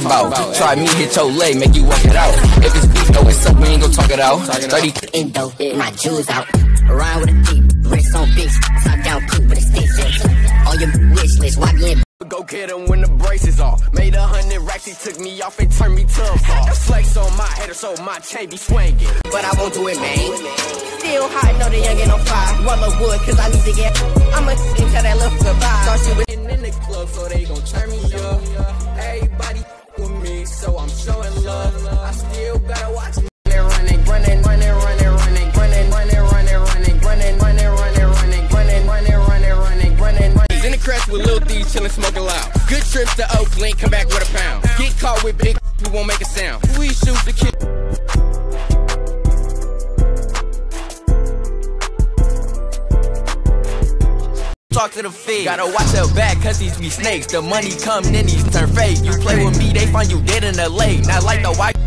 about. Try me, hit your leg, make you walk it out. If it's beef, though, it's up, we ain't gon' talk it out. 30 Indo, my jewels out. Around with a deep, wrist on bitch. Top down, coop with a stitch. On your wish list, YBN. Go get him when the braces off. Made 100 racks, he took me off and turned me to a boss. Flex on my head, so my chain be swinging. But I won't do it, man. Still hot, know the young ain't on fire. Roll up wood, cause I need to get. I'ma tell that little goodbye. Thought she was in the club, so they gon' turn me up. Everybody with me, so I'm showing love. I still gotta watch me running. In the crash with Lil D, chillin', smoking loud. Good trips to Oakland, come back with a pound. Get caught with big, we won't make a sound. We shoot the kid. talk to the feds. Gotta watch your back, cause these be snakes. The money come, then these turn fake. You play with me, they find you dead in the lake. Not like the white.